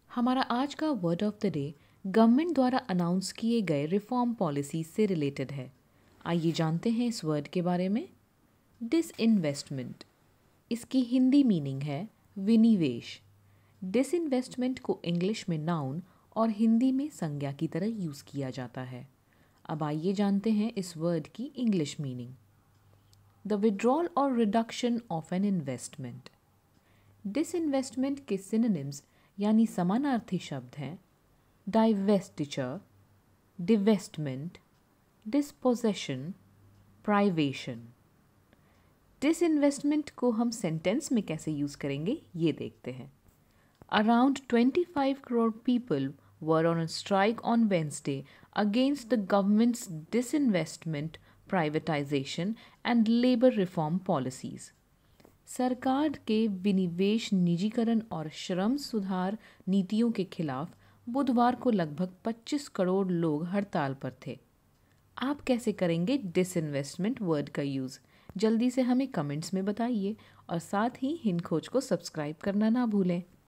हमारा आज का word of the day government द्वारा अनाउंस किए गए रिफॉर्म पॉलिसी से रिलेटेड है। आइए जानते हैं इस वर्ड के बारे में। डिसइन्वेस्टमेंट, इसकी हिंदी मीनिंग है विनिवेश। डिसइन्वेस्टमेंट को इंग्लिश में नाउन और हिंदी में संज्ञा की तरह यूज़ किया जाता है। अब आइए जानते हैं इस वर्ड की इंग्लिश मीनिंग। द विड्रॉल और reduction of an investment. Disinvestment के सिनोनिम्स यानी समानार्थी शब्द हैं divestiture, divestment, disposition, privation. Disinvestment को हम सेंटेंस में कैसे यूज़ करेंगे ये देखते हैं। Around 25 crore people were on a strike on Wednesday against the government's disinvestment, privatisation and labor reform policies. सरकार के विनिवेश निजीकरण और श्रम सुधार नीतियों के खिलाफ बुधवार को लगभग 25 करोड़ लोग हड़ताल पर थे। आप कैसे करेंगे डिसइन्वेस्टमेंट वर्ड का यूज़? जल्दी से हमें कमेंट्स में बताइए और साथ ही हिंद खोज को सब्सक्राइब करना ना भूलें।